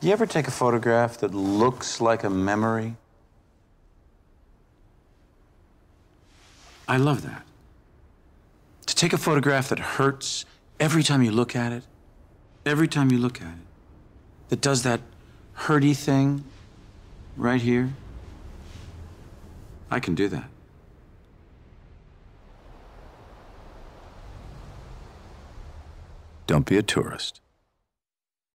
You ever take a photograph that looks like a memory? I love that. To take a photograph that hurts every time you look at it, every time you look at it, that does that hurty thing right here, I can do that. Don't be a tourist.